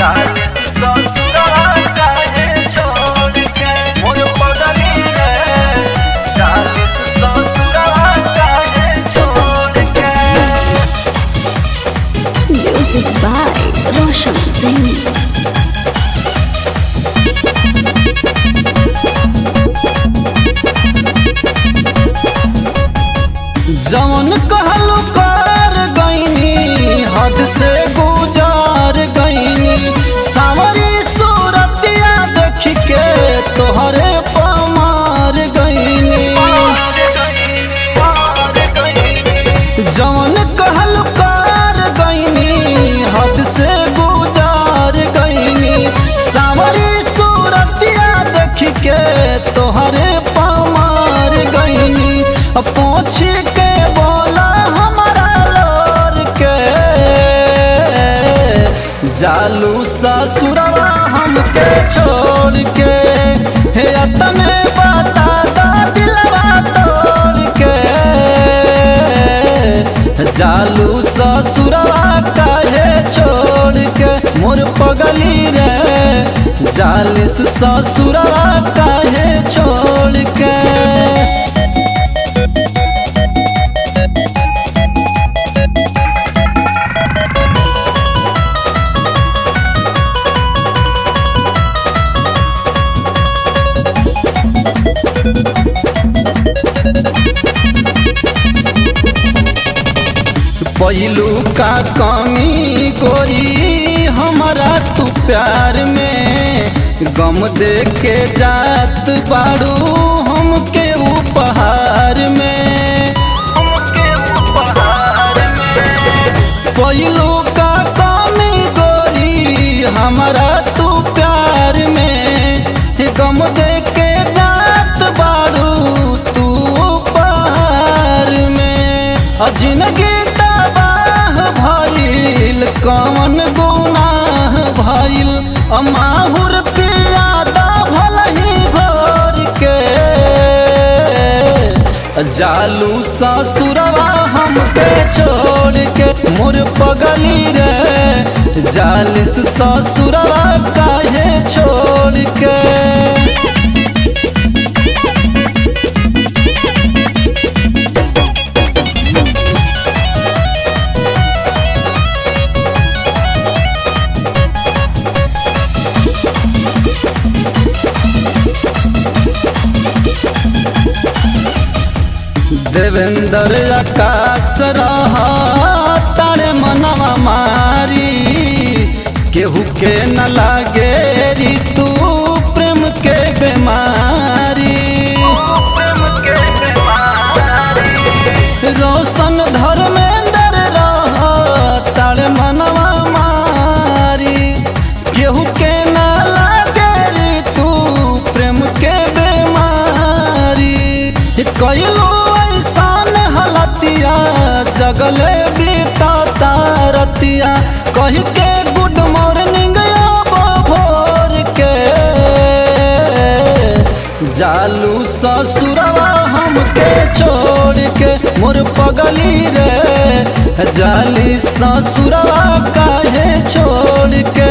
Music by Roshan Singh. जवन कहलू कर गईनी हद से गुजार गईनी सावरी सूरतिया देख के तोहरे पमार गईनी जवन कहलू कर गईनी हद से गुजार गईनी सावरी सूरतिया देख के तोहरे पमार गईनी पूछ के बोला हमारा लोर के जालू ससुरवा हमके छोड़ के हे तने बता दा दिलवा तोड़ के जालू ससुरवा काहे छोड़ के मोर पगली रे जालिस ससुरवा काहे छोड़ के पहलू का कमी गोरी हमारा तू प्यार में गम दे के जात बाड़ू हमके उपहार में पहलू का कमी गोरी हमारा तू प्यार में गम दे के जात बाड़ू तू उपहार में जिंदगी भइल कौन गुनाह भइल अमाहुर पियादा भलही घोर के जालू ससुरवा हमके छोड़ के मोर पगली रे जालिस ससुरवा काहे छोड़ के देवेंद्र आकाश रहा तारे मनवा मारी केहू के न लागे री तू प्रेम के बीमारी रोशन धर्मेंद्र रहा तारे मनवा मारी केहू के न लागे री तू प्रेम के बीमारी कइलो जगले बीता तारतिया कह के गुड मॉर्निंग भोर के जालू ससुरवा हमके छोड़ के मोर पगली रे जाली ससुरवा काहे छोड़ के।